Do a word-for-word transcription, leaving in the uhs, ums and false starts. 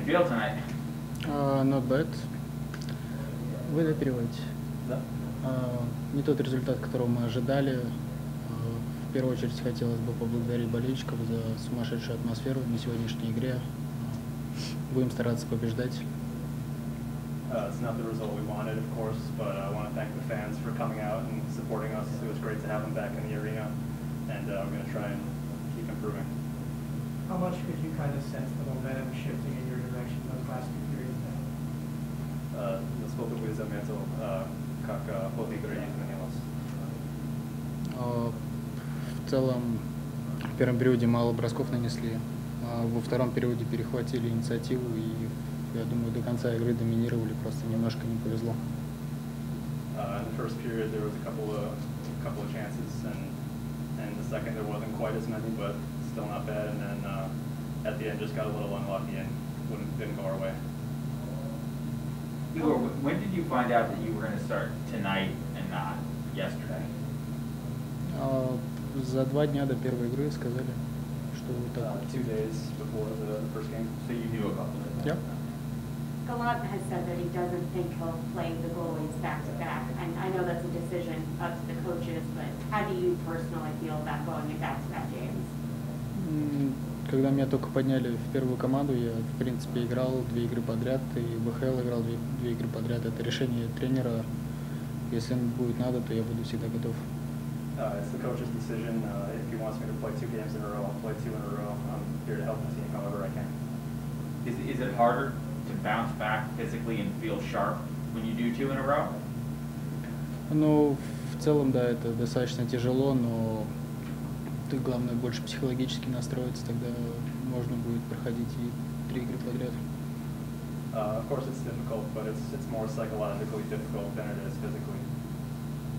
feel tonight? Uh, not bad. Вы это переводите? Да. Uh, не тот результат, которого мы ожидали. Uh, в первую очередь хотелось бы поблагодарить болельщиков за сумасшедшую атмосферу на сегодняшней игре. Uh, будем стараться побеждать. Uh, it's not the result we wanted, of course, but I want to thank the fans for coming out and supporting us. It was great to have them back in the arena, and uh, we're going to try and keep improving. How much could you kind of sense the momentum shifting in your direction those last two periods? Uh, насколько вы заметил, uh, как uh, ход игры изменилось? Uh, в целом, в первом периоде мало бросков нанесли, а во втором периоде перехватили инициативу и, я думаю, до конца игры доминировали, просто немножко не повезло. Uh, in the first period, there was a couple of couple of chances, and and the second there wasn't quite as many, but still not bad. And then uh, at the end, just got a little unlucky and wouldn't didn't go our way. Igor, when did you find out that you were going to start tonight and not yesterday? Uh, за два дня до первой игры сказали, что вот так. Uh, two days before the, the first game. So you knew a couple of days. Yeah. Gallant has said that he doesn't think he'll play the goalies back-to-back, and I know that's a decision up to the coaches, but how do you personally feel about going in back-to-back games? Когда меня только подняли в первую команду, я, в принципе, играл две игры подряд, и в ВХЛ играл две, две игры подряд. Это решение тренера. Если будет надо, то я буду всегда готов. Uh, it's the coach's decision. Uh, if he wants me to play two games in a row, I'll play two in a row. I'm here to help the team however I can. Is, is it harder to bounce back physically and feel sharp when you do two in a row? Ну, в целом, да, это достаточно тяжело, но ты, главное, больше психологически настроиться, тогда можно будет проходить и три игры подряд. Uh, of course, it's difficult, but it's it's more psychologically difficult than it is physically.